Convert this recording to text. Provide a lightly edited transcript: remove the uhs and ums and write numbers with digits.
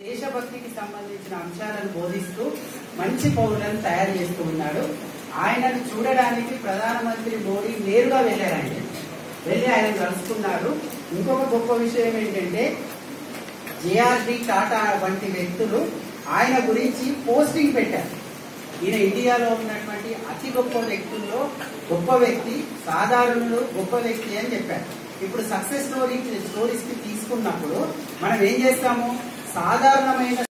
దేశభక్తికి సంబంధించిన అంశాలను బోధిస్తూ మంచి పౌరులను తయారు చేస్తూ ఉన్నాడు. ఆయనను చూడడానికి ప్రధానమంత్రి మోడీ నేరుగా వెళ్లి ఆయన కలుసుకున్నారు. ఇంకొక గొప్ప విషయం ఏంటంటే జేఆర్డి టాటా వంటి వ్యక్తులు ఆయన గురించి పోస్టింగ్ పెట్టారు. ఈయన ఇండియాలో ఉన్నటువంటి అతి గొప్ప వ్యక్తుల్లో గొప్ప వ్యక్తి, సాధారణులు గొప్ప వ్యక్తి అని చెప్పారు. ఇప్పుడు సక్సెస్ స్టోరీస్ కి తీసుకున్నప్పుడు మనం ఏం చేస్తాము, సాధారణమైన